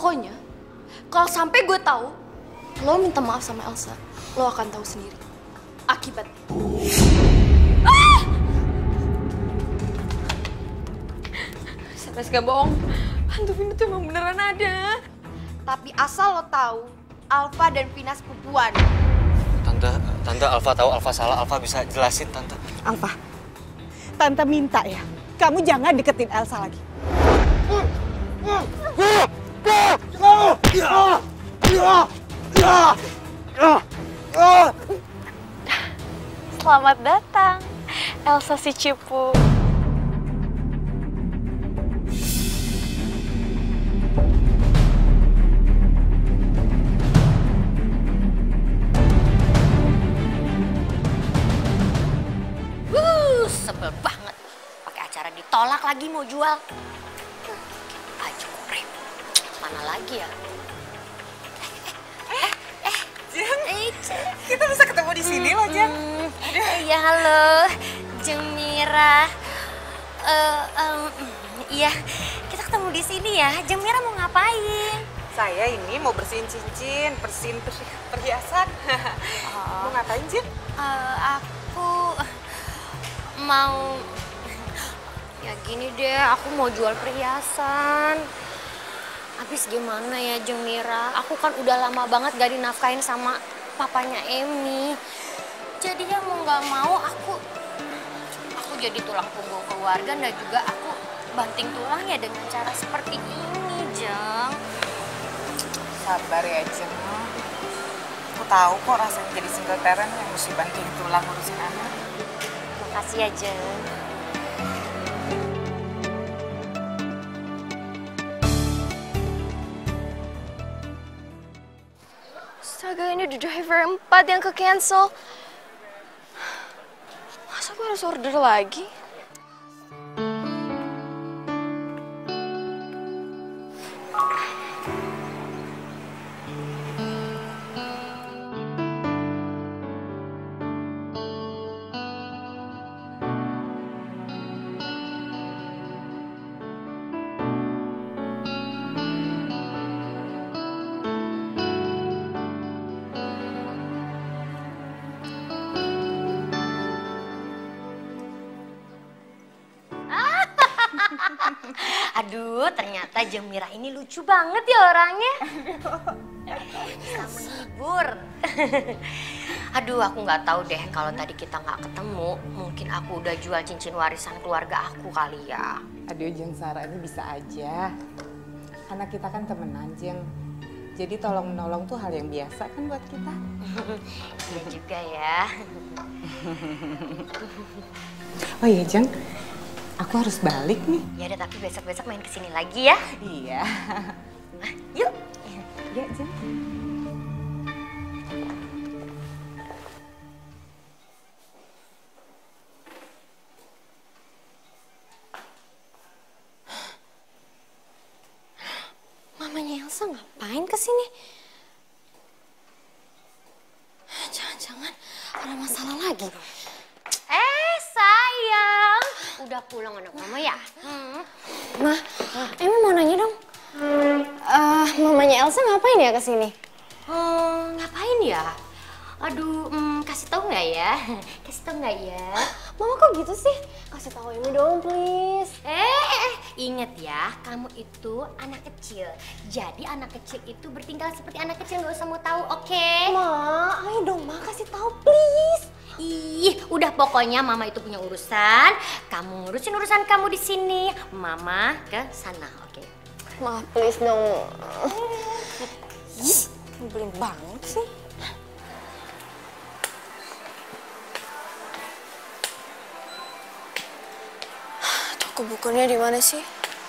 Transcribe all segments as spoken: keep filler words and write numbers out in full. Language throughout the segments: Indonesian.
Pokoknya, kalau sampai gue tahu lo minta maaf sama Elsa, lo akan tahu sendiri akibatnya. Ah! Sampai gak bohong, hantu Vina tuh emang beneran ada. Tapi asal lo tahu, Alfa dan Vina sepupuan. Tante, Tante Alfa tahu Alfa salah, Alfa bisa jelasin Tante. Alfa, Tante minta ya, kamu jangan deketin Elsa lagi. Selamat datang, Elsa si Cipu. Wuh, sebel banget. Pakai acara ditolak lagi mau jual. Baju korek. Mana lagi ya? Eh, eh, Jeng, eh, Cek. kita bisa ketemu di sini loh, Jeng. Hmm, iya, halo, Jeng Mira. Eh, em, iya, kita ketemu di sini ya. Jeng Mira mau ngapain? Saya ini mau bersihin cincin, bersihin perhi- perhiasan. Mau ngapain, Jeng? Eh, aku mau, ya gini deh, aku mau jual perhiasan. Habis gimana ya Jeng Mira? Aku kan udah lama banget gak dinafkain sama papanya Emi. Jadi ya mau gak mau aku, aku jadi tulang punggung keluarga dan juga aku banting tulangnya dengan cara seperti ini, Jeng. Sabar ya, Jeng. Aku tahu kok rasanya jadi single parent yang mesti banting tulang ngurusin anak. Makasih ya, Jeng. Astaga, ini udah driver empat yang ke cancel. Masa gue harus order lagi? Aduh, ternyata Jeng Mira ini lucu banget ya orangnya. Bisa menghibur. Aduh, aku nggak tahu deh kalau tadi kita nggak ketemu, mungkin aku udah jual cincin warisan keluarga aku kali ya. Aduh, Jeng Sarah, ini bisa aja. Anak kita kan temenan, Jeng. Jadi tolong menolong tuh hal yang biasa kan buat kita. Iya juga ya. Oh iya, Jeng. Aku harus balik nih. Ya udah, tapi besok-besok main kesini lagi ya. Iya. Nah, yuk. Ya, Jeng. Mamanya Elsa ngapain kesini? Jangan-jangan ada masalah lagi. Eh, sayang. Udah pulang anak mama ya? Hmm. Ma, emang mau nanya dong. Eh, mamanya Elsa ngapain ya kesini? Hmm, ngapain ya? Aduh, hmm, kasih tau nggak ya? Kasih tau nggak ya? Mama kok gitu sih? Kasih tahu ini dong, please. Eh, eh, eh, inget ya, kamu itu anak kecil. Jadi anak kecil itu bertingkah seperti anak kecil, nggak usah mau tahu, oke? Ma, ayo dong, Ma, kasih tahu, please. Ih, udah pokoknya mama itu punya urusan. Kamu ngurusin urusan kamu di sini. Mama ke sana, oke? Ma, please dong. Ih, nyebelin banget sih. Toko bukunya di mana sih?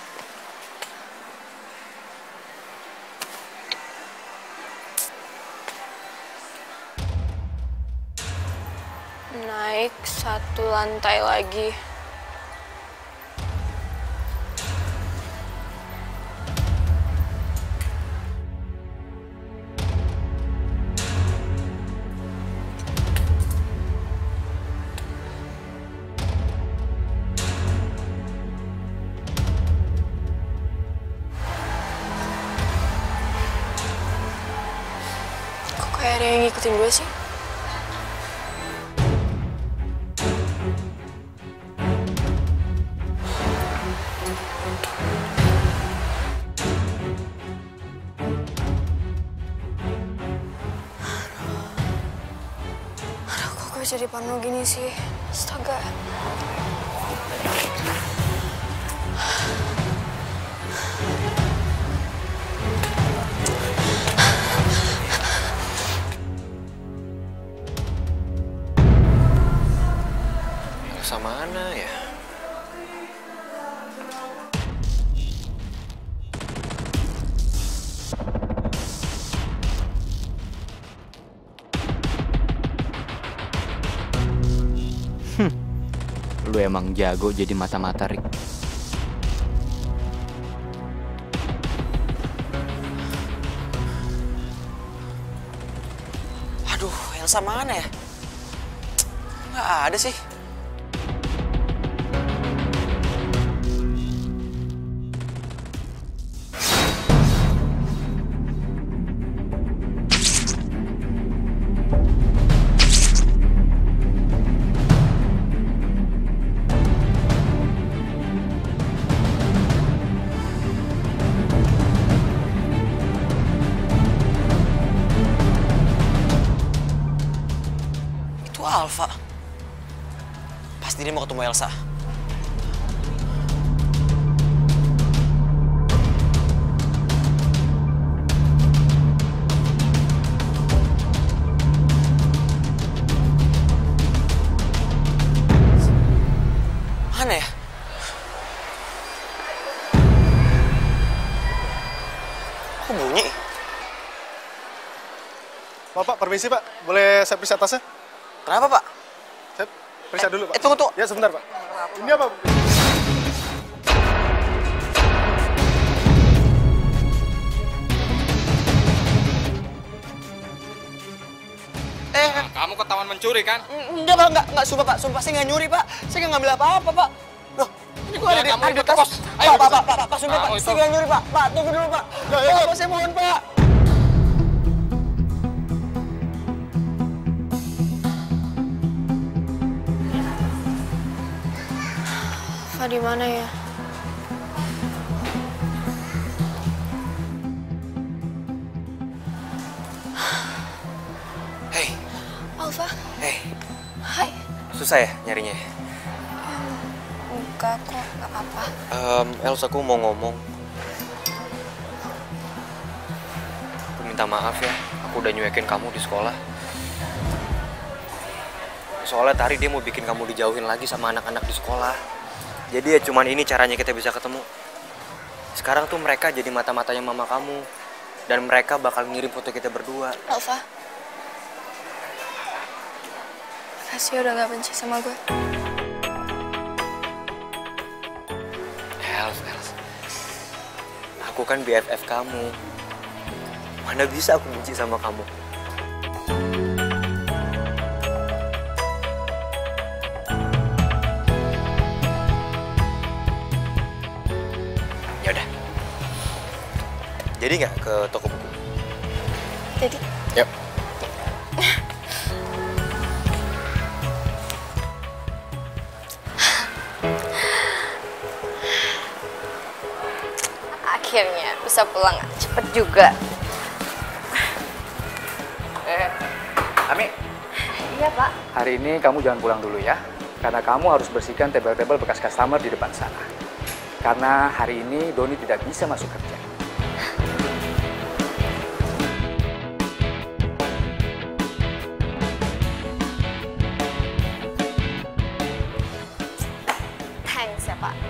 Naik satu lantai lagi. Kayak ada yang ngikutin gue sih. Aduh, kok gue jadi parno gini sih? Astaga. Elsa mana ya? Lu emang jago jadi mata-mata, Rik. Aduh, Elsa mana ya? Nggak ada sih. Itu Alfa. Pasti dia mau ketemu Elsa. Mana ya? Kok bunyi? Bapak, permisi Pak. Boleh saya periksa tasnya? Kenapa, Pak? Saya periksa dulu Pak. Eh, tunggu, tunggu. Ya, sebentar Pak. Ini apa? Eh, Kamu ketahuan mencuri kan? enggak, Pak. Enggak, enggak. Sumpah, Pak. Sumpah, saya nggak nyuri, Pak. Saya nggak ngambil apa-apa, Pak. Loh, ini gua ada Ya, di kamu ada di ikut ke tas. pos. Ayo, Pak, Pak, ikut. Pak, Pak, Pak, sumpah, Ah, Pak. oh, Saya itu. nggak nyuri, Pak. Pak, tunggu dulu, Pak. Ya, ya, ya. Pak, saya mohon, Pak. Alfa di mana ya? Hei, Alfa, hei. hai. Susah ya nyarinya? Enggak kok, nggak apa-apa. Em, Elsa, aku mau ngomong. Aku minta maaf ya. Aku udah nyuekin kamu di sekolah. Soalnya tadi dia mau bikin kamu dijauhin lagi sama anak-anak di sekolah. Jadi ya cuman ini caranya kita bisa ketemu. Sekarang tuh mereka jadi mata-matanya mama kamu. Dan mereka bakal ngirim foto kita berdua. Alfa, kasih udah gak benci sama gue. Els, Els. Aku kan B F F kamu. Mana bisa aku benci sama kamu? Ya udah. Jadi nggak ke toko buku? Jadi, Yuk. Akhirnya bisa pulang, cepet juga. Eh, Ami, Iya, Pak. hari ini kamu jangan pulang dulu ya. Karena kamu harus bersihkan tebel-tebel bekas customer di depan sana. Karena hari ini Doni tidak bisa masuk kerja. Thanks ya, Pak.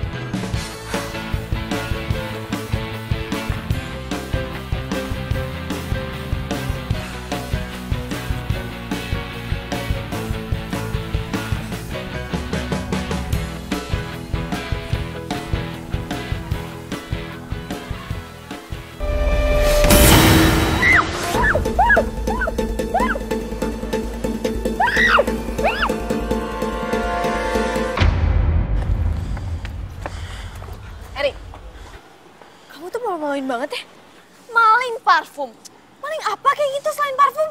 Erik, kamu tuh malu-maluin banget ya. Maling parfum. Maling apa kayak gitu selain parfum?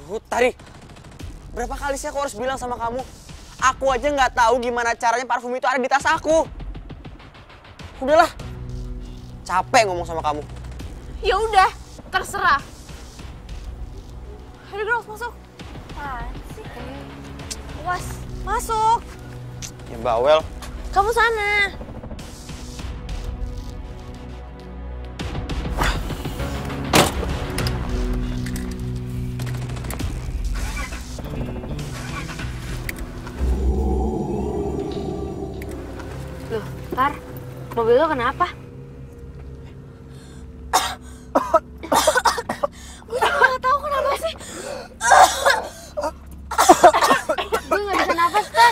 Aduh, Tari. Berapa kali sih aku harus bilang sama kamu? Aku aja nggak tahu gimana caranya parfum itu ada di tas aku. Udahlah. Capek ngomong sama kamu. Ya udah, terserah. Ayo girls, masuk. Apaan sih? Was, masuk. Ya bawel. Kamu sana. Loh, Tar, mobil lo kenapa? Gue juga gak tahu kenapa sih. Gue gak bisa nafas, Tar.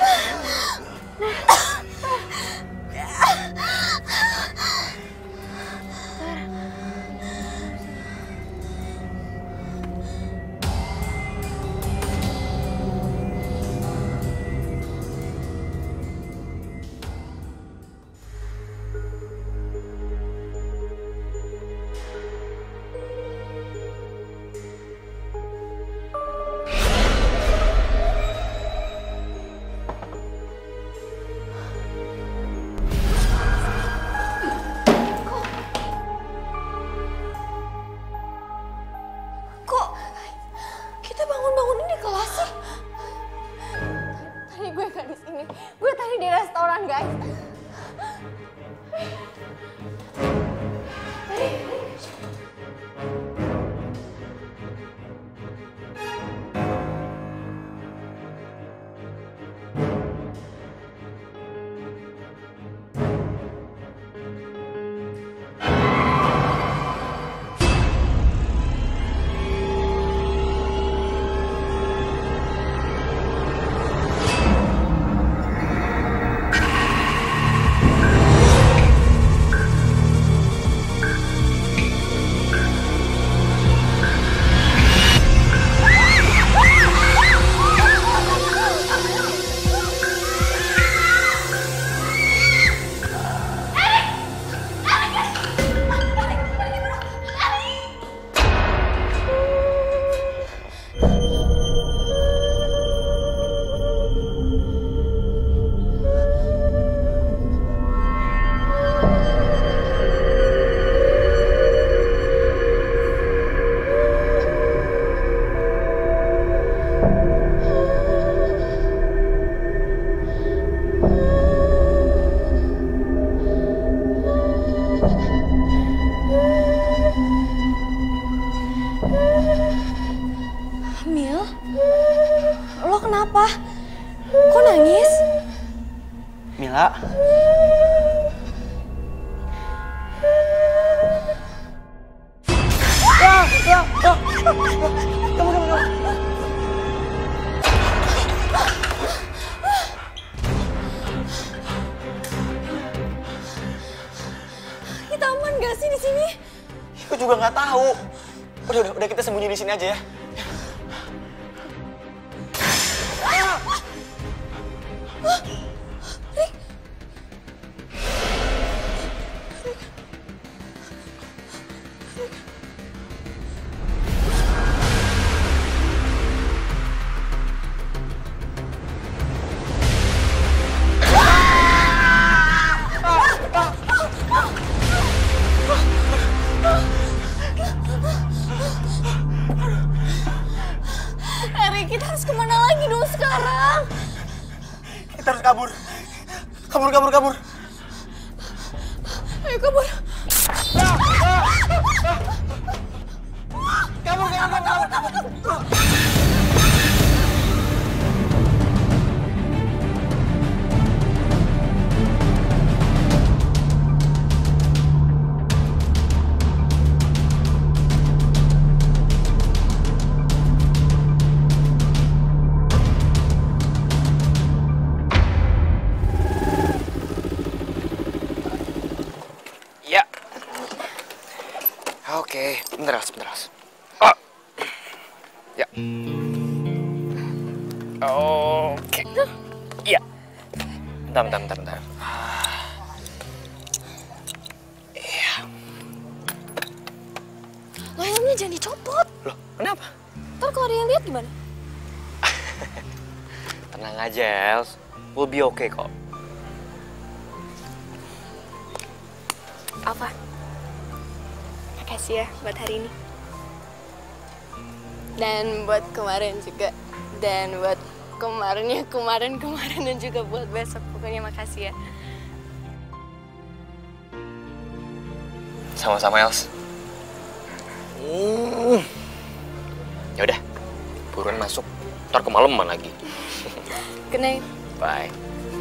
Kok kita bangun-bangunin di kelas sih? Tadi gue gak di sini. Gue tadi di restoran, guys. Mil, lo kenapa? Kok nangis? Mila. Ah, ah, ah. Kamu, kamu, kamu. Kita aman gak sih di sini? Aku juga nggak tahu. Udah, udah, udah kita sembunyi di sini aja ya. Erik, kita harus kemana lagi dong sekarang? Kita harus kabur. Kabur, kabur, kabur. Ayo kabur. Kabur, kabur, kabur, kabur, kabur. Ya. Oke, bentar, Ras, bentar, Ras. Oh. Ya. Oke. Iya. Bentar, bentar, bentar, bentar. Iya. Lo helmnya jangan dicopot. Loh, kenapa? Ntar kalau ada yang lihat gimana? Tenang aja, Els. We'll be okay kok. Alfa, makasih ya buat hari ini. Dan buat kemarin juga. Dan buat kemarinnya kemarin-kemarin dan juga buat besok. Pokoknya makasih ya. Sama-sama, Els. Hmm. Ya udah, buruan masuk. Ntar kemalaman lagi. Good night. Bye.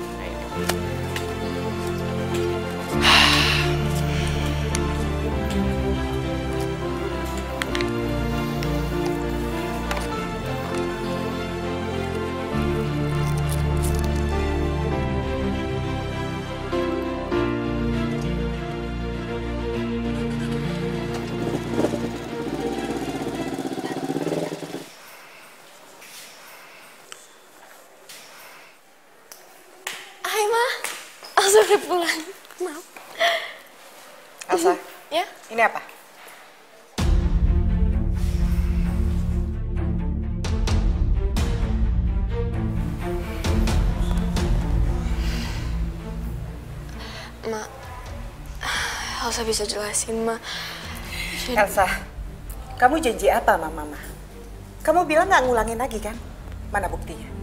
Elsa udah pulang. Maaf. Elsa, Ya? ini apa? Ma, Elsa bisa jelasin, Ma. Jadi... Elsa, kamu janji apa sama Mama? Kamu bilang nggak ngulangin lagi kan? Mana buktinya?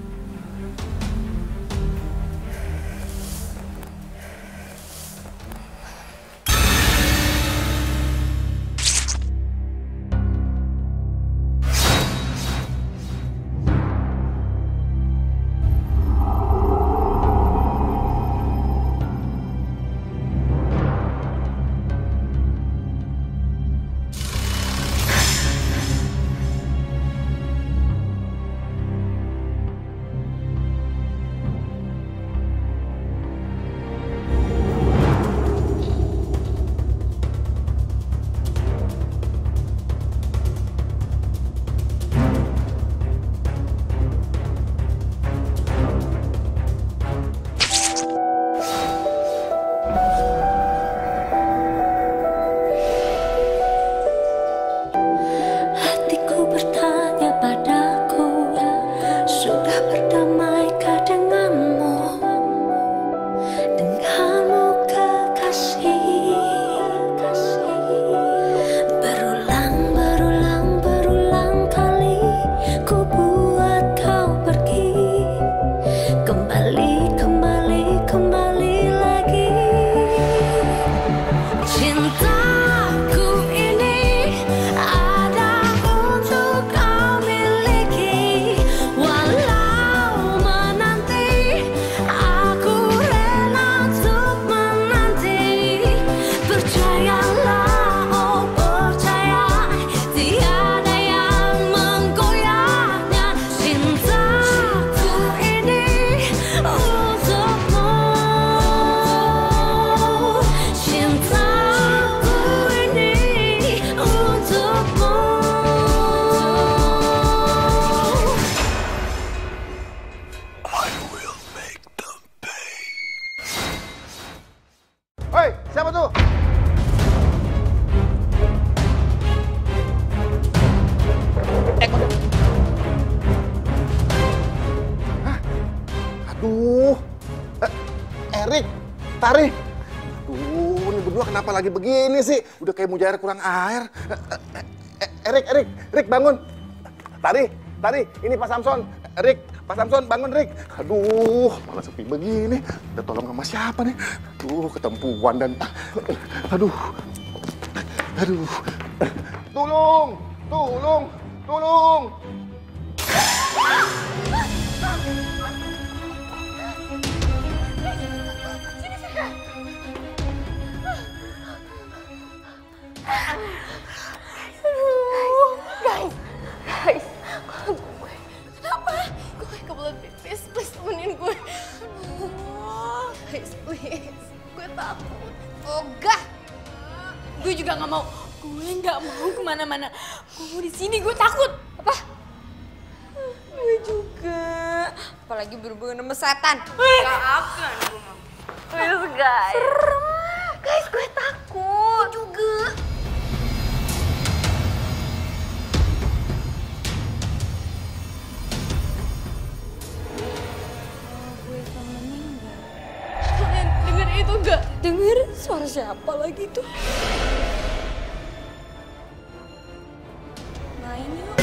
Siapa tuh? Hah? Aduh. Eh, Erik, Tari. Aduh, ini berdua kenapa lagi begini sih? Udah kayak mujair kurang air. Eh, eh, Erik, Erik, Erik bangun. Tari, Tari, ini Pak Samson. Erik, Pak Samson, bangun, Rik. Aduh, malah sepi begini. Udah tolong sama siapa nih? Aduh, ketempuan dan... Aduh. Aduh. Tolong, tolong, tolong. Aduh, guys, guys, gue, kenapa? Gue kebelet pipis, please temenin gue. Aduh, guys, please, gue takut. Ogah, gue juga nggak mau. Gue nggak mau kemana-mana. Gue mau di sini, gue takut. Apa? Gue juga. Apalagi berhubungan sama setan. Gak akan gue mau. Please, guys. Serem. Guys, gue takut. Gue juga. Dengar suara siapa lagi tuh? Main yuk.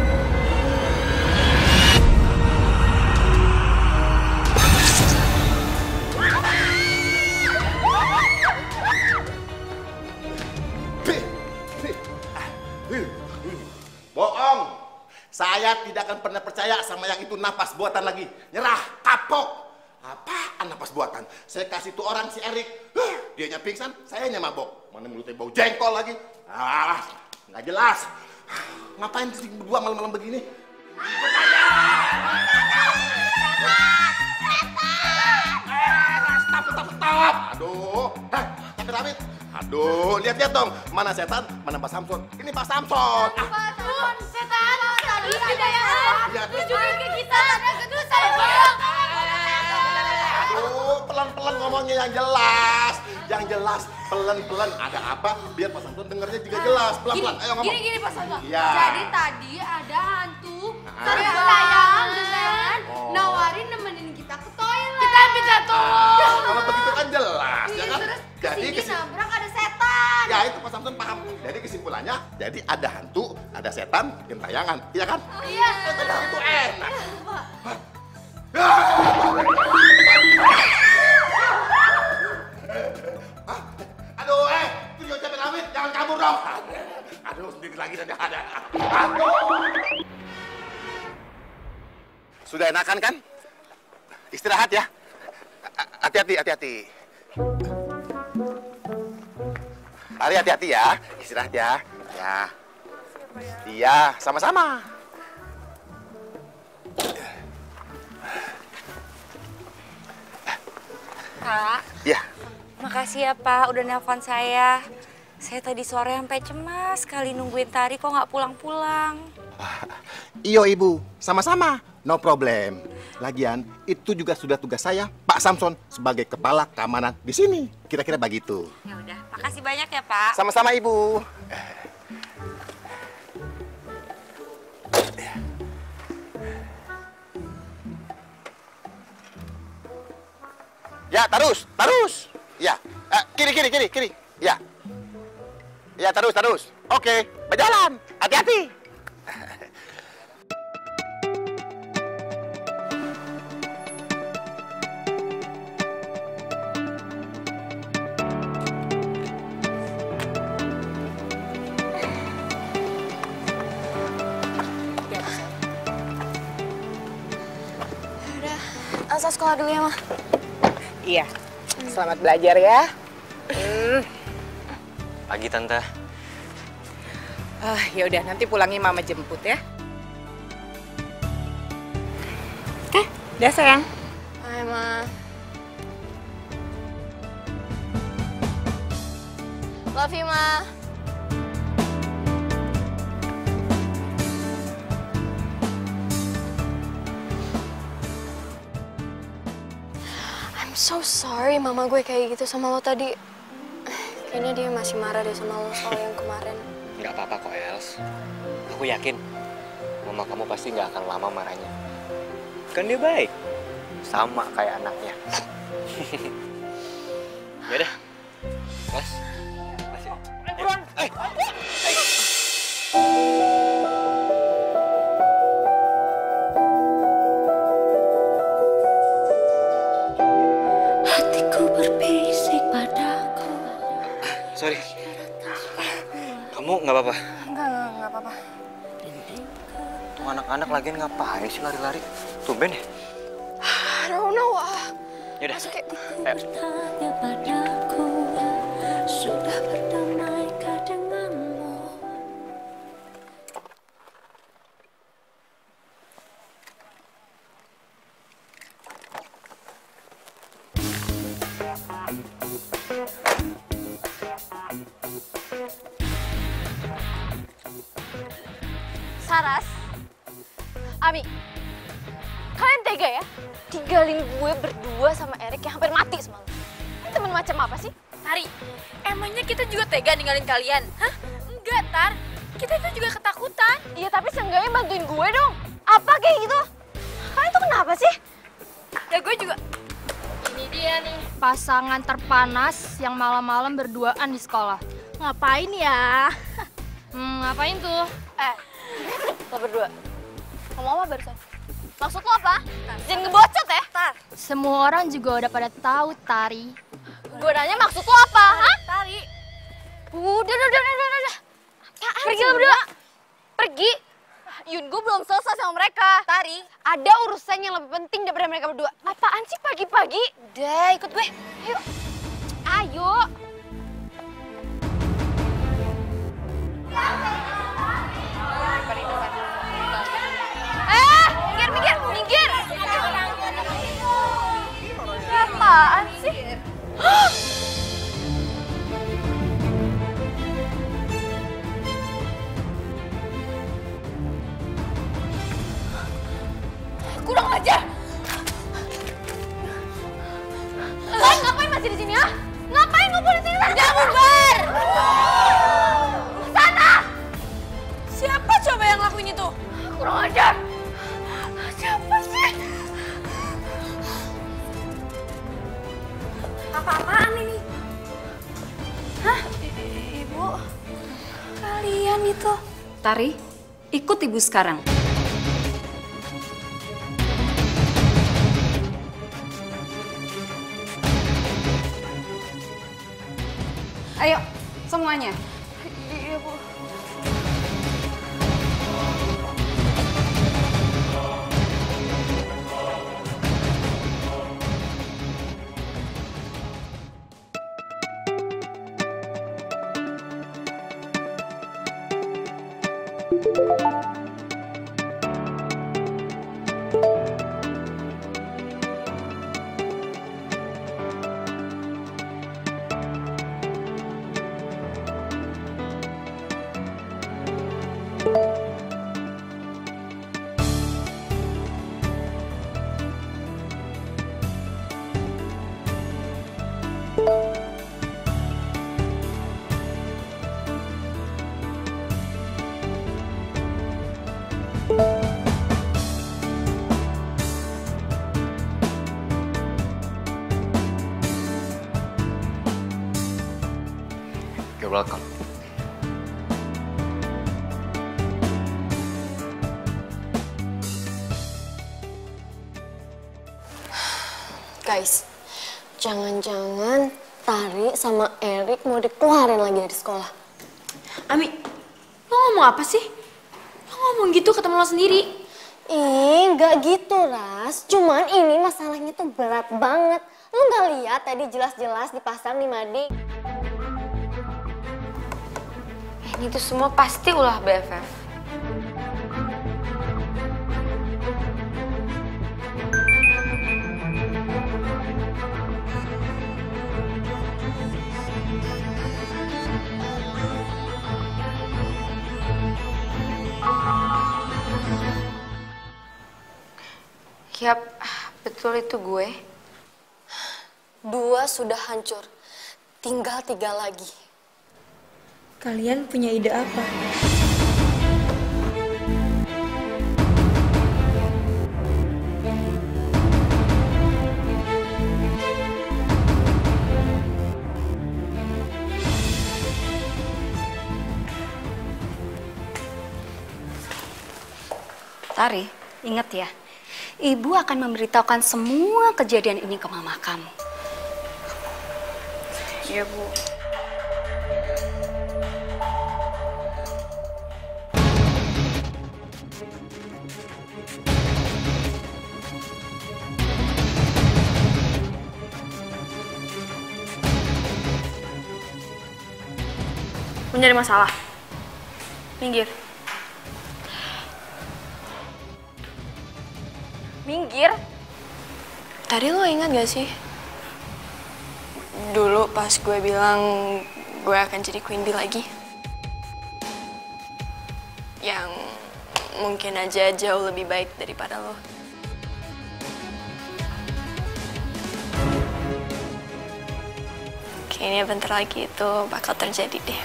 Bohong. Saya tidak akan pernah percaya sama yang itu napas buatan lagi. Nyerah, kapok. Apaan napas buatan? Saya kasih tuh orang si Erik. Huh, dianya pingsan, sayanya mabok. Mana mulutnya bau jengkol lagi. Ah, nggak jelas. Ngapain sih berdua malam-malam begini? Stop, stop, stop. Aduh, heh, Tapi Ramit. Aduh, lihat-lihat dong. Mana setan, mana Pak Samson. Ini Pak Samson. Ah. Pak Samson, setan. Tadi ada yang Lihat. tunjukin ke kita. Terus saya bilang. Aduh, pelan-pelan ngomongnya yang jelas. Yang jelas, pelan-pelan. Ada apa? Biar Pak Samson dengarnya juga jelas. Pelan-pelan, ayo ngomong. Gini, gini Pak Samson. Iya. Jadi tadi ada hantu Ah. terbang Oh. nawarin nemenin kita ke toilet. Kita minta Ah, kalau begitu kan jelas, ya kan? Terus Jadi kesini kesim- nabrak ada setan. Ya itu Pak Samson paham. Jadi kesimpulannya, jadi ada hantu, ada setan, gentayangan, iya kan? Iya. Itu itu enak. Hah? Aduh, eh, itu dia capek Ramit, jangan kabur dong. Aduh, sendiri lagi dan ada. Aduh. Sudah enakan kan? Istirahat ya. Hati-hati, hati-hati. Hari hati-hati ya, istirahat ya. Ya. Iya, sama-sama. Pak, Ya. makasih ya Pak udah nelpon saya. Saya tadi sore sampai cemas sekali nungguin Tari kok nggak pulang-pulang. Iyo Ibu, sama-sama, no problem. Lagian itu juga sudah tugas saya, Pak Samson, sebagai kepala keamanan di sini. Kira-kira begitu. Ya udah, makasih banyak ya Pak. Sama-sama Ibu. Ya, terus, terus. Ya, eh, kiri, kiri, kiri, kiri. Ya. Ya, terus, terus. Oke, berjalan. Hati-hati. Elsa sekolah dulu ya, Ma. Iya. Selamat belajar ya. Hmm. Pagi Tante. Ah, ya udah nanti pulangnya Mama jemput ya. Oke, udah sayang. Hai, Ma. Love you, Ma. I'm so sorry mama gue kayak gitu sama lo tadi. Kayaknya dia masih marah deh sama lo soal yang kemarin. Nggak apa-apa kok, Els. Aku yakin mama kamu pasti nggak akan lama marahnya. Kan dia baik. Sama kayak anaknya. Yaudah. Mas. Mas ya. Buruan. Eh. Eh. Hatiku berbisik padaku. Sorry. Kamu nggak apa-apa? Enggak, enggak, enggak apa-apa. Tuh anak-anak lagi ngapain sih lari-lari? Tumben ya? I don't know. ah. Yaudah. Masuk ya. Ayo. Tanya padaku, sudah berdamaikah denganmu? Saras, Ami, kalian tega ya? Tinggalin gue berdua sama Erik yang hampir mati semalam. Ini temen macam apa sih? Tari, emangnya kita juga tega ninggalin kalian? Hah? Enggak, Tar. Kita itu juga ketakutan. Iya, tapi seenggaknya bantuin gue dong. Apa kayak gitu? Kalian tuh kenapa sih? Ya gue juga. Ini dia nih, pasangan terpanas yang malam-malam berduaan di sekolah. Ngapain ya? Hmm, ngapain tuh? Eh, lo berdua. Ngomong apa barusan? Maksud lo apa? Jangan ngebocot ya? Tar. Semua orang juga udah pada tahu, Tari. Gue nanya maksud lo apa? Hah? Tari. Udah, udah, udah, udah, udah. Apaan Pergi lo berdua. Pergi. Yun, gue belum selesai sama mereka. Tari, ada urusan yang lebih penting daripada mereka berdua. Apaan sih pagi-pagi? Udah, ikut gue. Ayo. Ayo. Eh, minggir, minggir, minggir. Apaan sih? Kurang ajar. Kalian ngapain masih di sini ya? Ngapain ngumpul di sini? Udah bubar. Sana. Siapa coba yang lakuin itu? Kurang ajar. Siapa sih? Apa-apaan ini? Hah? Ibu. Kalian itu. Tari, ikut ibu sekarang. Ayo, semuanya. Iya, Bu. You're welcome. Guys, jangan-jangan Tari sama Erik mau dikeluarin lagi dari sekolah. Ami, lo ngomong apa sih? Lo ngomong gitu ketemu lo sendiri. Ih, nggak gitu, Ras. Cuman ini masalahnya tuh berat banget. Lo nggak lihat tadi jelas-jelas dipasang di mading. Ini tuh semua pasti ulah B F F. Yap, betul itu gue. Dua sudah hancur, tinggal tiga lagi. Kalian punya ide apa? Tari, ingat ya, Ibu akan memberitahukan semua kejadian ini ke mama kamu. Iya, Bu. Mencari masalah. Minggir. Minggir? Tadi lo ingat gak sih? Dulu pas gue bilang gue akan jadi Queen Bee lagi. Yang mungkin aja jauh lebih baik daripada lo. Kayaknya bentar lagi itu bakal terjadi deh.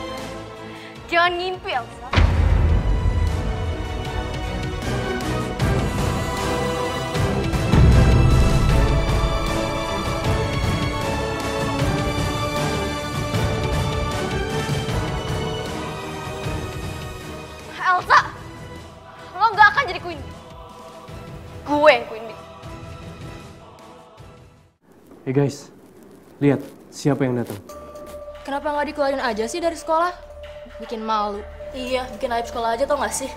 Jangan ngimpi, Elsa. Elsa, lo nggak akan jadi Queen Bee. Gue yang Queen Bee. Hey guys, lihat siapa yang datang. Kenapa nggak dikeluarin aja sih dari sekolah? Bikin malu. Iya, bikin aib sekolah aja tau gak sih?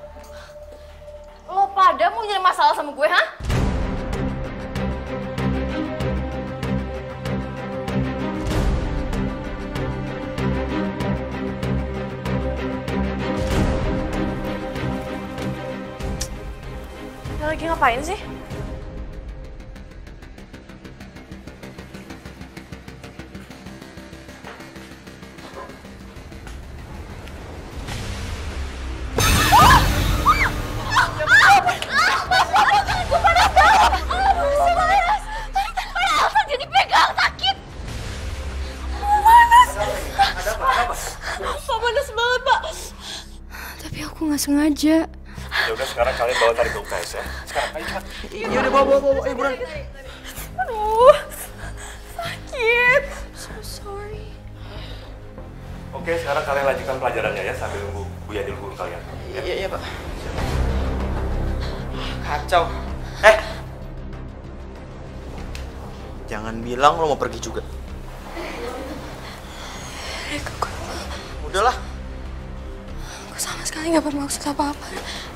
Lo pada mau jadi masalah sama gue, hah? Lo lagi ngapain sih? Sengaja. Ya udah sekarang kalian bawa Tari ke U K S ya. Sekarang ayo cepat. Iya udah bawa bawa bawa ayo buruan. Aduh, sakit. So sorry. Oke, sekarang kalian lanjutkan pelajarannya ya sambil nunggu Bu Yadil guru kalian. Iya iya iya Pak. Kacau. Eh, jangan bilang lo mau pergi juga. Udahlah. Gue sama sekali gak bermaksud apa-apa.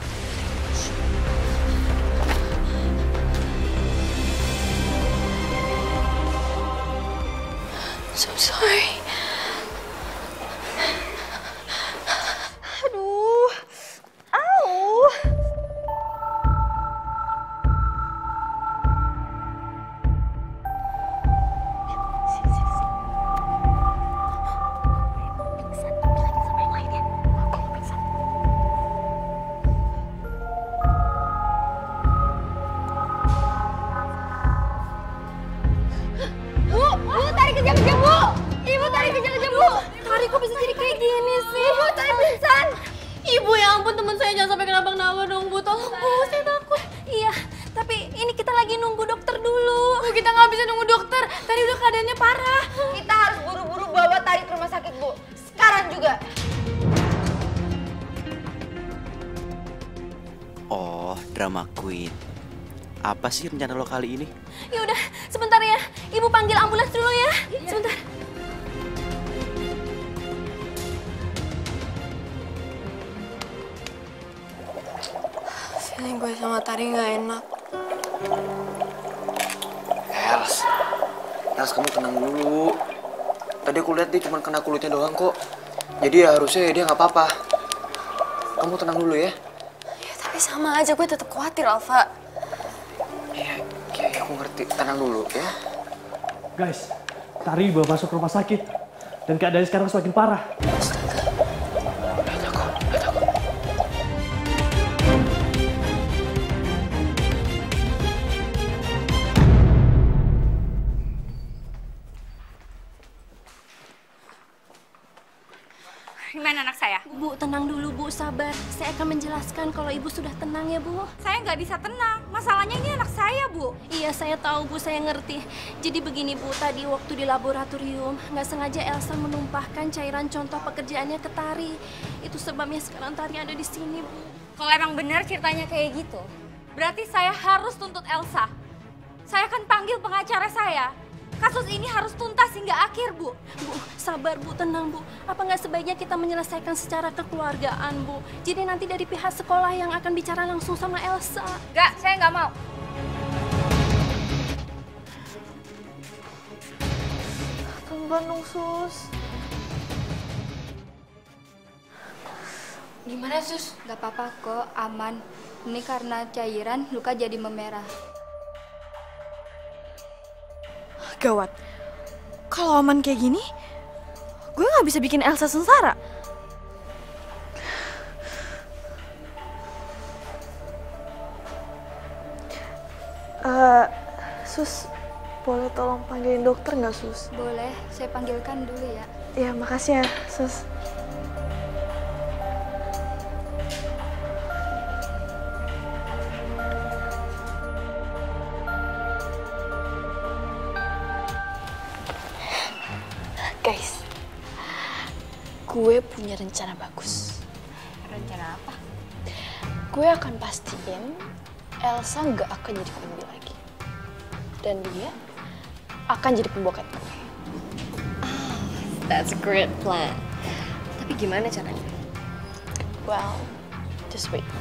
So sorry. Aduh. Au. Drama Queen. Apa sih rencana lo kali ini? Ya udah, sebentar ya. Ibu panggil ambulans dulu ya. Sebentar. Feeling gue sama Tari nggak enak. Els, Els kamu tenang dulu. Tadi aku lihat dia cuma kena kulitnya doang kok. Jadi ya harusnya dia nggak apa-apa. Kamu tenang dulu ya. Sama aja, gue tetap khawatir, Alfa. Iya, ya, ya, aku ngerti. Tenang dulu, ya. Guys, Tari bawa masuk rumah sakit. Dan keadaannya sekarang semakin parah. Gimana anak saya? Bu, tenang dulu Bu, sabar. Saya akan menjelaskan kalau Ibu sudah tenang ya Bu. Saya nggak bisa tenang. Masalahnya ini anak saya, Bu. Iya, saya tahu Bu, saya ngerti. Jadi begini Bu, tadi waktu di laboratorium, nggak sengaja Elsa menumpahkan cairan contoh pekerjaannya ke Tari. Itu sebabnya sekarang Tari ada di sini Bu. Kalau emang benar ceritanya kayak gitu, berarti saya harus tuntut Elsa. Saya akan panggil pengacara saya. Kasus ini harus tuntas hingga akhir, Bu. Bu, sabar Bu, tenang Bu. Apa nggak sebaiknya kita menyelesaikan secara kekeluargaan, Bu? Jadi nanti dari pihak sekolah yang akan bicara langsung sama Elsa. Nggak, saya nggak mau. Tunggu dong, Sus. Gimana, Sus? Nggak apa-apa kok, aman. Ini karena cairan luka jadi memerah. Gawat, kalau aman kayak gini, gue nggak bisa bikin Elsa sengsara. Uh, sus, boleh tolong panggilin dokter nggak, Sus? Boleh, saya panggilkan dulu ya. Ya, makasih ya, Sus. Guys, gue punya rencana bagus. Rencana apa? Gue akan pastiin Elsa nggak akan jadi kombi lagi. Dan dia akan jadi pembokat gue. Oh, that's a great plan. Tapi gimana caranya? Well, just wait.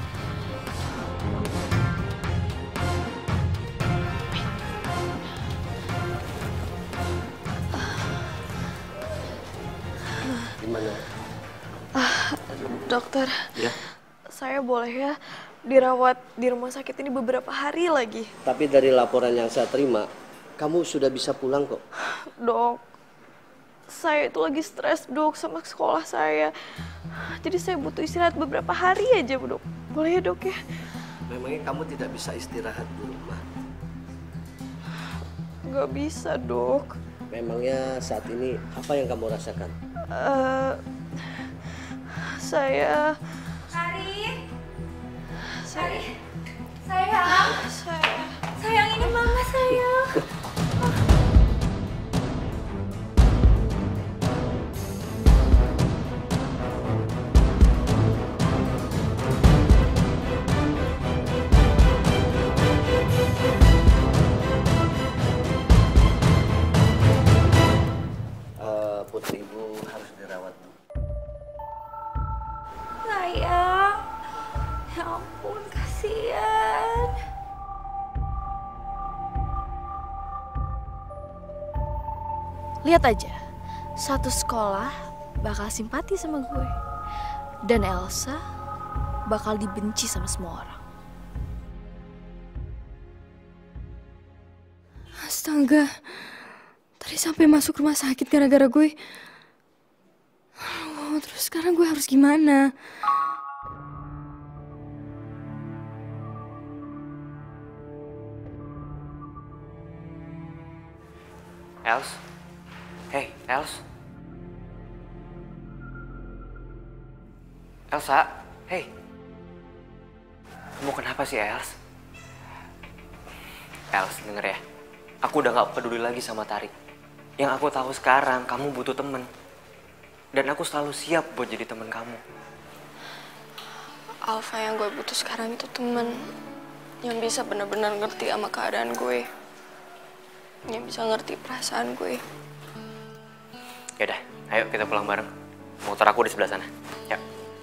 Gimana? Ah, dokter. Ya. Saya boleh ya dirawat di rumah sakit ini beberapa hari lagi. Tapi dari laporan yang saya terima, kamu sudah bisa pulang kok. Dok, saya itu lagi stres dok sama sekolah saya. Jadi saya butuh istirahat beberapa hari aja dok. Boleh ya dok ya? Memangnya kamu tidak bisa istirahat di rumah? Gak bisa dok. Memangnya saat ini apa yang kamu rasakan? Uh, saya... Sari, Saya... sayang, Saya... sayang ini mama sayang. Uh, putri ibu harus dirawat. Sayang, ya ampun kasihan. Lihat aja, satu sekolah bakal simpati sama gue. Dan Elsa bakal dibenci sama semua orang. Astaga, tadi sampai masuk rumah sakit gara-gara gue. Oh, terus sekarang gue harus gimana? Els? Hey, Els? Elsa? Hey. Kamu kenapa sih, Els? Els, denger ya. Aku udah gak peduli lagi sama Tari. Yang aku tahu sekarang, kamu butuh temen. Dan aku selalu siap buat jadi temen kamu. Alfa yang gue butuh sekarang itu temen yang bisa benar-benar ngerti sama keadaan gue. Yang bisa ngerti perasaan gue. Yaudah, ayo kita pulang bareng. Motor aku di sebelah sana. Yuk.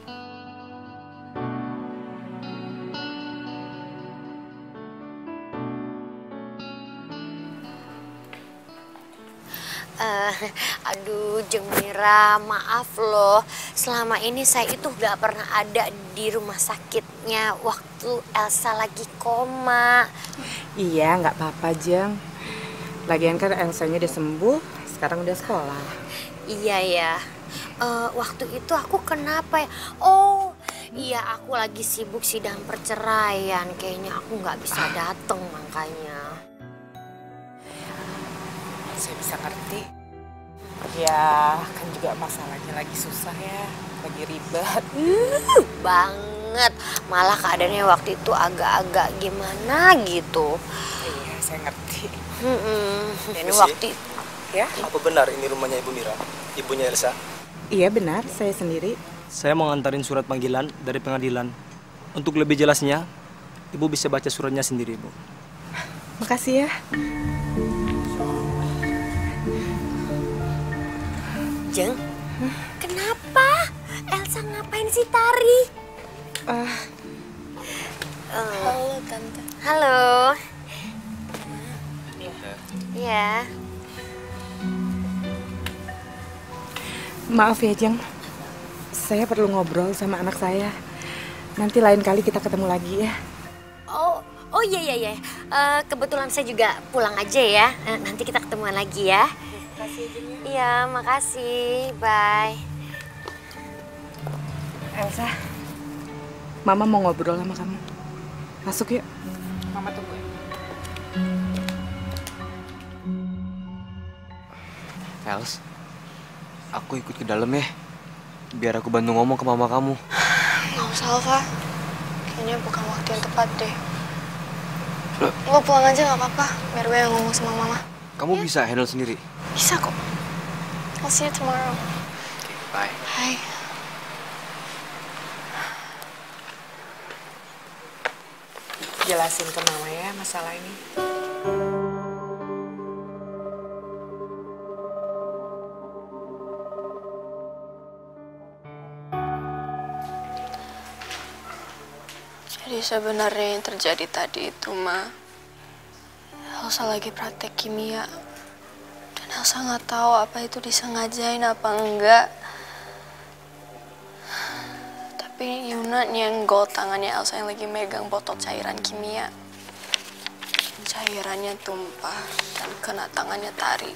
Uh, aduh, Jeng Mira, maaf loh. Selama ini saya itu gak pernah ada di rumah sakitnya waktu Elsa lagi koma. Iya, nggak apa-apa, Jeng. Lagian kan Elsanya udah sembuh, sekarang udah sekolah. Iya ya. Uh, waktu itu aku kenapa ya? Oh, iya aku lagi sibuk sidang perceraian. Kayaknya aku nggak bisa datang makanya. Saya bisa ngerti. Ya, kan juga masalahnya lagi susah ya, lagi ribet. Uh, banget. Malah keadaannya waktu itu agak-agak gimana gitu. Iya, saya ngerti. Hmm, dan Misi, waktu ya. Apa benar ini rumahnya Ibu Mira, ibunya Elsa? Iya benar, saya sendiri. Saya mau ngantarin surat panggilan dari pengadilan. Untuk lebih jelasnya, Ibu bisa baca suratnya sendiri, Bu. Makasih ya. Jeng, huh? Kenapa? Elsa ngapain sih Tari? Uh, uh, Halo Tante. Halo. Iya. Maaf ya, Jeng. Saya perlu ngobrol sama anak saya. Nanti lain kali kita ketemu lagi ya. Oh, oh iya iya iya. Uh, kebetulan saya juga pulang aja ya. Uh, nanti kita ketemuan lagi ya. Makasih, Jeng. Iya, makasih. Bye. Elsa, Mama mau ngobrol sama kamu. Masuk yuk. Mama tunggu. Els, aku ikut ke dalam ya. Biar aku bantu ngomong ke mama kamu. Nggak usah, Alfa. Kayaknya bukan waktu yang tepat deh. Lo pulang aja nggak apa-apa, biar gue yang ngomong sama mama. Kamu ya? Bisa handle sendiri? Bisa kok. I'll see you tomorrow. Okay, bye. Bye. jelasin ke mama ya masalah ini. Jadi sebenarnya yang terjadi tadi itu, Ma, Elsa lagi praktek kimia. Dan Elsa nggak tahu apa itu disengajain apa enggak. Tapi Yuna nyenggol tangannya Elsa yang lagi megang botol cairan kimia. Cairannya tumpah dan kena tangannya Tari.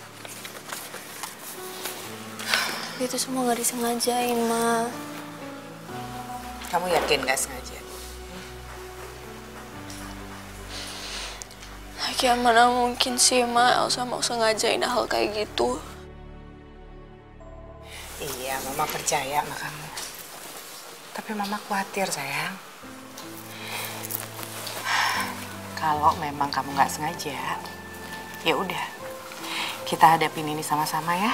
Tapi itu semua nggak disengajain, Ma. Kamu yakin gak sengaja? Ya mana mungkin sih, Ma, Elsa mau sengajain hal kayak gitu. Iya, Mama percaya sama kamu. Tapi Mama khawatir, sayang. Kalau memang kamu nggak sengaja, ya udah, kita hadapin ini sama-sama ya.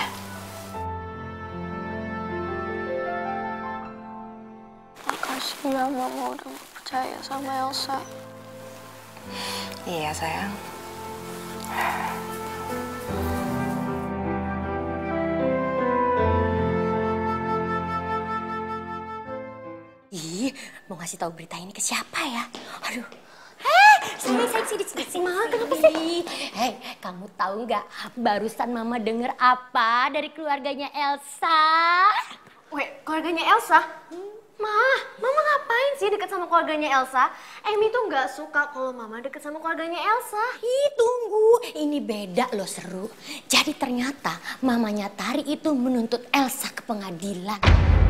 Makasih ya, Mama udah percaya sama Elsa. Iya, sayang. Ih, mau ngasih tahu berita ini ke siapa ya? Aduh. Hei, sini, sini, sini, sini, sini. Ma, kenapa sih? Hei, kamu tahu nggak? Barusan Mama dengar apa dari keluarganya Elsa? Wait, keluarganya Elsa? Ma, Mama ngapain sih deket sama keluarganya Elsa? Emi tuh nggak suka kalau Mama deket sama keluarganya Elsa. Ih, tunggu. Ini beda loh, seru. Jadi ternyata mamanya Tari itu menuntut Elsa ke pengadilan.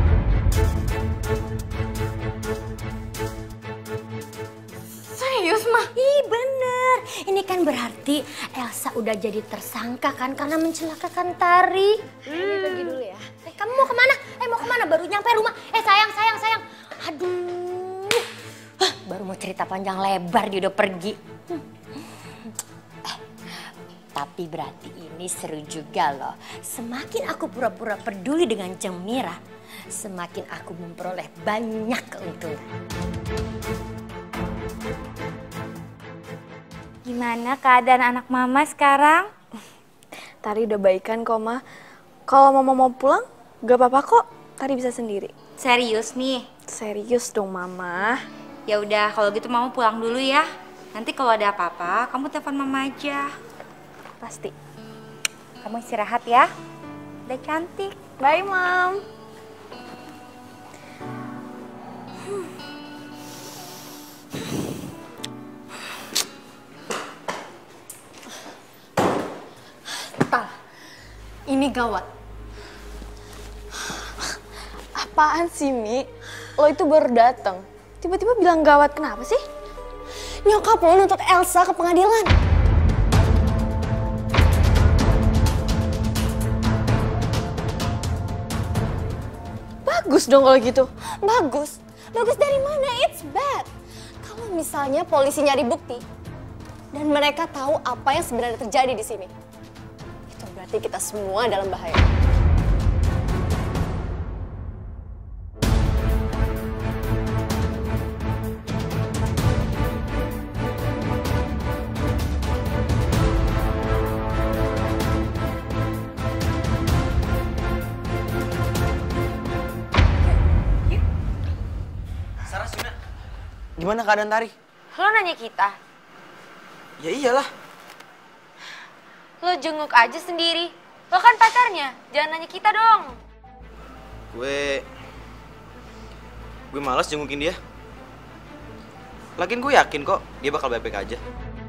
Serius, Ma? Ih, bener. Ini kan berarti Elsa udah jadi tersangka kan karena mencelakakan Tari. Emi pergi dulu ya. Eh, kamu mau kemana? Eh, mau kemana? Baru nyampe rumah. Eh, sayang, sayang, sayang. Aduh. Hah, baru mau cerita panjang lebar dia udah pergi. Hmm. Eh, tapi berarti ini seru juga loh. Semakin aku pura-pura peduli dengan Cemira, semakin aku memperoleh banyak keuntungan. Gimana keadaan anak Mama sekarang? Tari udah baikan kok, Ma. Kalau Mama mau pulang, gak apa-apa kok. Tari bisa sendiri. Serius nih? Serius dong, Mama. Ya udah, kalau gitu Mama pulang dulu ya. Nanti kalau ada apa-apa, kamu telepon Mama aja. Pasti. Kamu istirahat ya. Udah cantik. Bye, Mom. Tal, ini gawat. Apaan sih, Mi? Lo itu baru datang. Tiba-tiba bilang gawat, kenapa sih? Nyokap lo nuntut Elsa ke pengadilan. Bagus dong kalau gitu. Bagus? Bagus dari mana? It's bad. Kalau misalnya polisi nyari bukti dan mereka tahu apa yang sebenarnya terjadi di sini, itu berarti kita semua dalam bahaya. Gimana keadaan Tari? Lo nanya kita? Ya iyalah. Lo jenguk aja sendiri. Lo kan pacarnya, jangan nanya kita dong. Gue... Gue malas jengukin dia. Lagian gue yakin kok dia bakal baik-baik aja.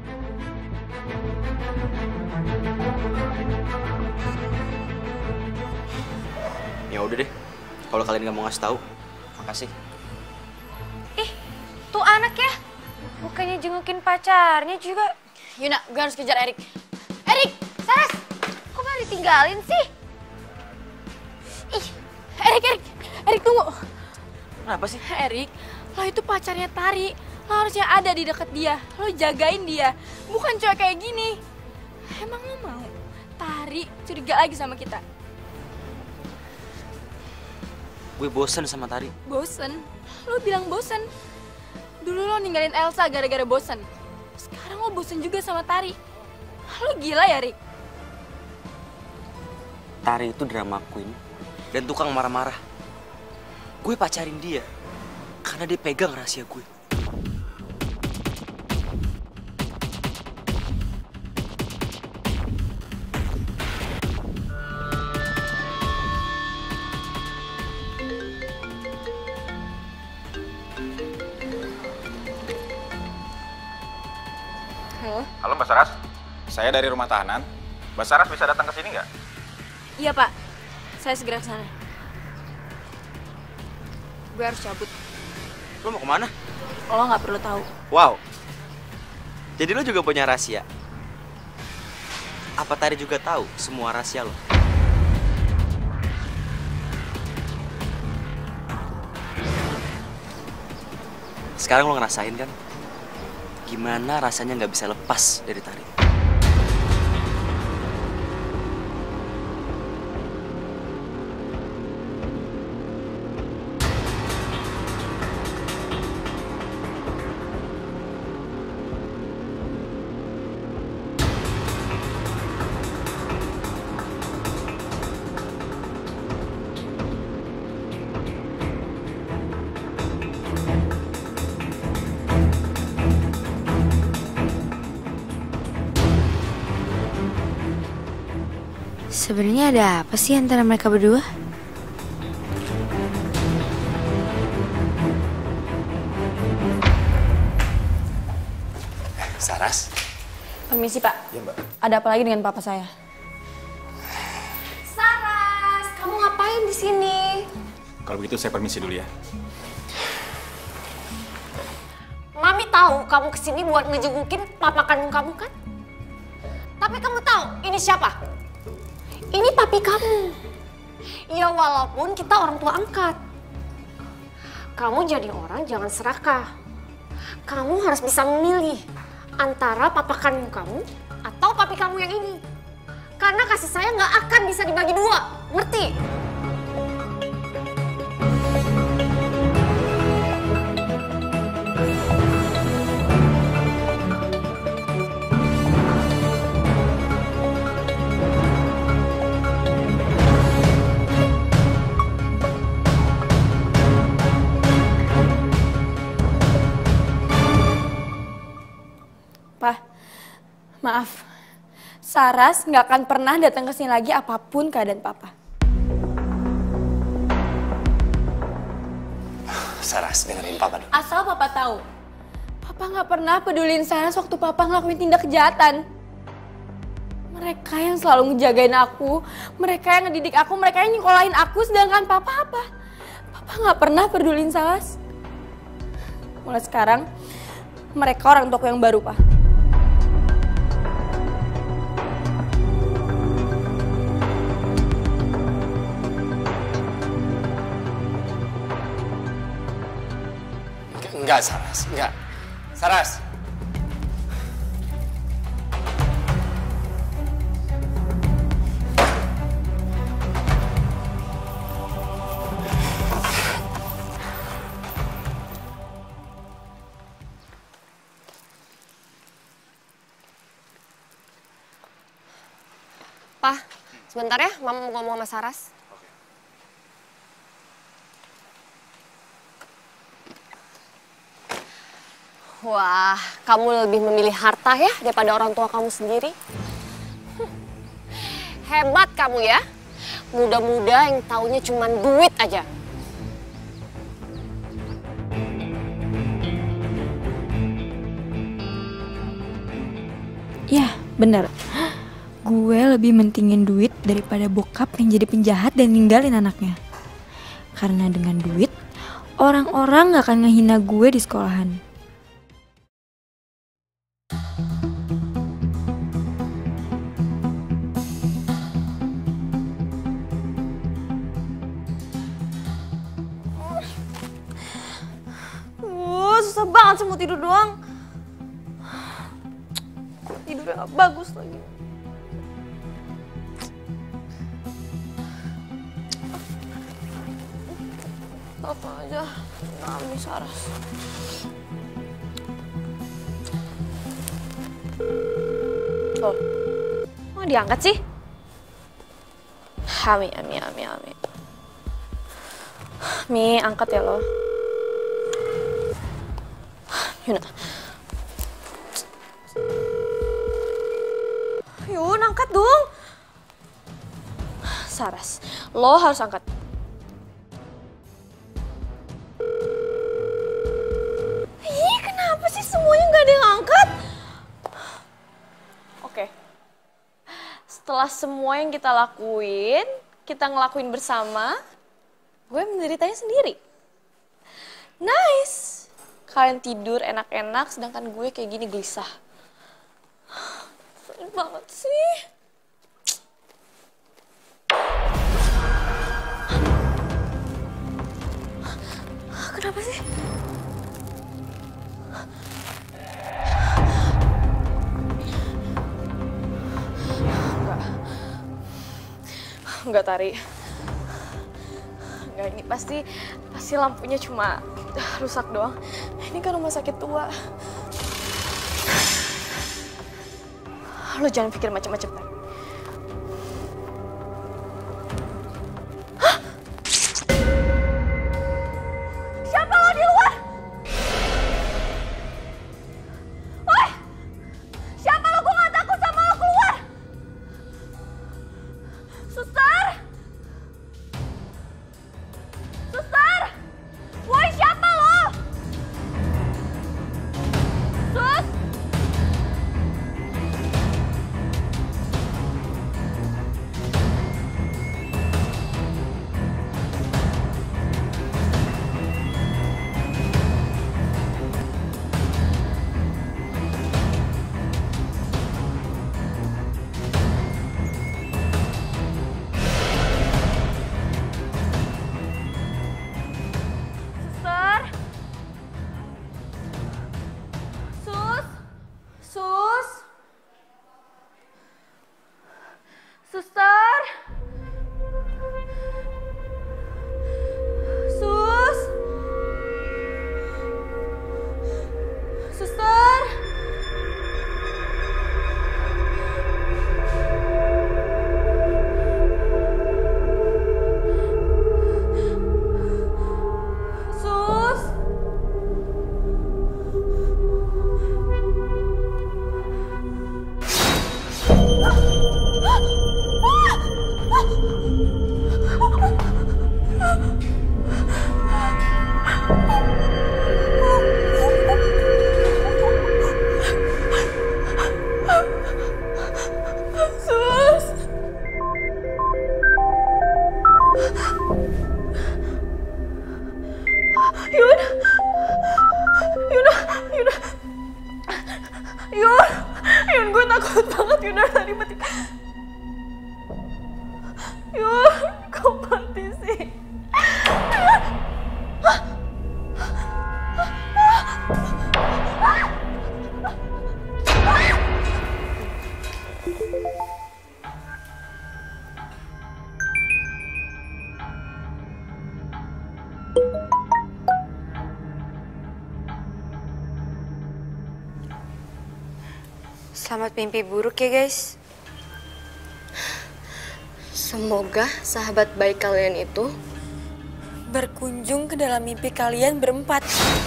Ya udah deh, kalau kalian nggak mau ngasih tahu, makasih. Ih, tuh anak ya, bukannya jengukin pacarnya juga. Yuna, gue harus kejar Erik. Erik, Saras, kok malah ditinggalin sih? Ih, Erik, Erik, Erik tunggu. Kenapa sih? Erik, lo itu pacarnya Tari. Lo harusnya ada di deket dia. Lo jagain dia, bukan cowok kayak gini. Emang lo mau Tari curiga lagi sama kita? Gue bosen sama Tari. Bosen? Lo bilang bosen? Dulu lo ninggalin Elsa gara-gara bosen. Sekarang lo bosen juga sama Tari. Lo gila ya, Rik? Tari itu drama queen dan tukang marah-marah. Gue pacarin dia karena dia pegang rahasia gue. Halo? Halo Mbak Saras, saya dari rumah tahanan. Mbak Saras bisa datang ke sini nggak? Iya, Pak. Saya segera ke sana. Gue harus cabut. Lo mau kemana? Lo nggak perlu tahu. Wow. Jadi lo juga punya rahasia? Apa Tari juga tahu semua rahasia lo? Sekarang lo ngerasain kan? Gimana rasanya nggak bisa lepas dari Tari? Sebenarnya ada apa sih antara mereka berdua? Saras? Permisi, Pak. Iya, Mbak. Ada apa lagi dengan papa saya? Saras, kamu ngapain di sini? Kalau begitu saya permisi dulu ya. Mami tahu kamu kesini buat ngejengukin papa kandung kamu kan? Tapi kamu tahu ini siapa? Ini papi kamu. Ya walaupun kita orang tua angkat. Kamu jadi orang jangan serakah. Kamu harus bisa memilih antara papa kandung kamu atau papi kamu yang ini. Karena kasih sayang nggak akan bisa dibagi dua, ngerti? Pak, maaf. Saras nggak akan pernah datang ke sini lagi apapun keadaan papa. Saras, dengerin papa dulu. Asal papa tahu, papa nggak pernah peduliin Saras waktu papa ngelakuin tindak kejahatan. Mereka yang selalu ngejagain aku, mereka yang ngedidik aku, mereka yang nyekolahin aku, sedangkan papa apa? Papa nggak pernah peduliin Saras. Mulai sekarang, mereka orang tuaku yang baru, Pak. Enggak, Saras. Enggak. Saras. Pa, sebentar ya, Mama mau ngomong sama Saras. Wah, kamu lebih memilih harta ya daripada orang tua kamu sendiri. Hebat kamu ya. Muda-muda yang taunya cuma duit aja. Ya, bener. Gue lebih mentingin duit daripada bokap yang jadi penjahat dan ninggalin anaknya. Karena dengan duit, orang-orang gak akan ngehina gue di sekolahan. Uh, susah banget sih mau tidur doang. Tidurnya gak bagus lagi. Apa aja, nangis Saras. Loh, kok diangkat sih? Ami, Ami, Ami, Ami. Mi, angkat ya lo. Yuna. Yun, angkat dong. Saras, lo harus angkat. Ih, kenapa sih semuanya gak ada yang angkat? Oke. Setelah semua yang kita lakuin, kita ngelakuin bersama, gue menderitanya sendiri. Nice. Kalian tidur enak-enak, sedangkan gue kayak gini gelisah. Sedih banget sih. Kenapa sih? Enggak. Enggak, Tari. Enggak, ini pasti pasti lampunya cuma rusak doang. Ini kan rumah sakit tua. Lo jangan pikir macam-macam, Tari. Selamat mimpi buruk ya guys. Semoga sahabat baik kalian itu berkunjung ke dalam mimpi kalian berempat.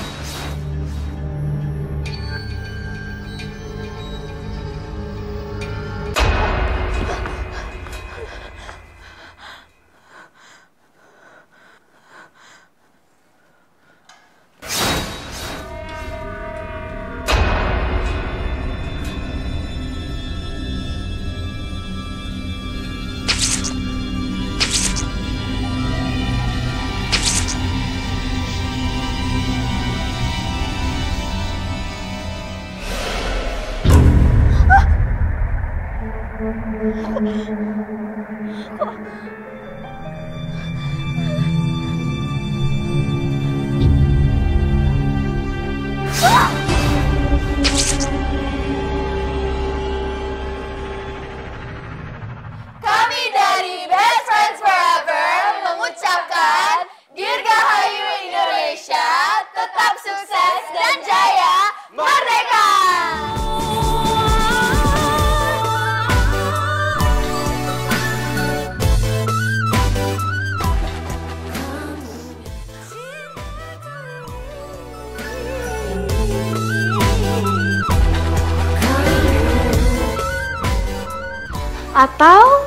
Kami dari Best Friends Forever mengucapkan Dirgahayu Indonesia, tetap sukses dan jaya, merdeka! Atau